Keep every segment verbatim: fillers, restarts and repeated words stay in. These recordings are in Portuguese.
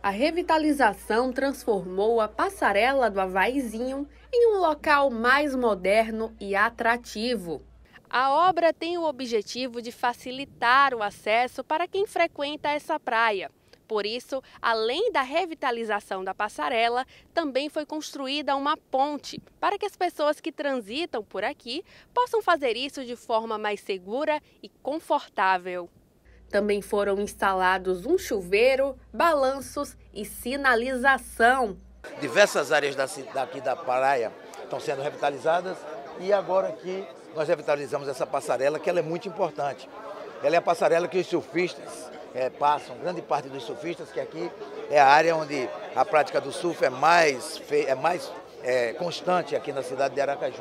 A revitalização transformou a passarela do Avaizinho em um local mais moderno e atrativo. A obra tem o objetivo de facilitar o acesso para quem frequenta essa praia. Por isso, além da revitalização da passarela, também foi construída uma ponte para que as pessoas que transitam por aqui possam fazer isso de forma mais segura e confortável. Também foram instalados um chuveiro, balanços e sinalização. Diversas áreas daqui da praia estão sendo revitalizadas e agora aqui nós revitalizamos essa passarela, que ela é muito importante. Ela é a passarela que os surfistas é, passam, grande parte dos surfistas, que aqui é a área onde a prática do surf é mais, é mais é, constante aqui na cidade de Aracaju.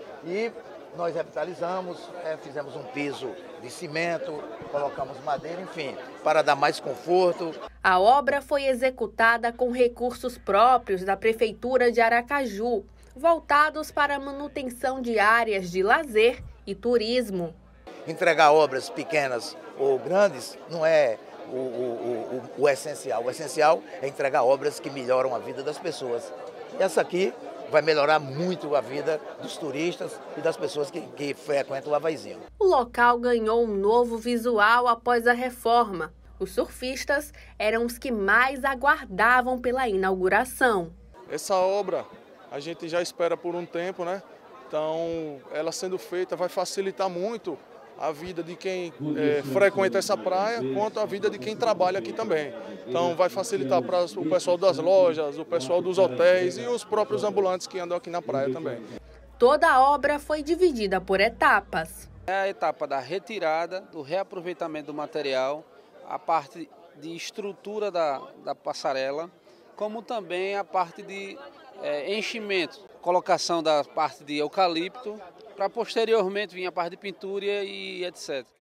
E nós revitalizamos, é, fizemos um piso de cimento, colocamos madeira, enfim, para dar mais conforto. A obra foi executada com recursos próprios da Prefeitura de Aracaju, voltados para a manutenção de áreas de lazer e turismo. Entregar obras pequenas ou grandes não é o, o, o, o essencial. O essencial é entregar obras que melhoram a vida das pessoas. E essa aqui vai melhorar muito a vida dos turistas e das pessoas que, que frequentam o Avaizinho. O local ganhou um novo visual após a reforma. Os surfistas eram os que mais aguardavam pela inauguração. Essa obra a gente já espera por um tempo, né? Então, ela sendo feita vai facilitar muito a vida de quem é, frequenta essa praia, quanto a vida de quem trabalha aqui também. Então vai facilitar para o pessoal das lojas, o pessoal dos hotéis e os próprios ambulantes que andam aqui na praia também. Toda a obra foi dividida por etapas. É a etapa da retirada, do reaproveitamento do material, a parte de estrutura da, da passarela, como também a parte de é, enchimento, colocação da parte de eucalipto, para posteriormente vir a parte de pintura e etcétera.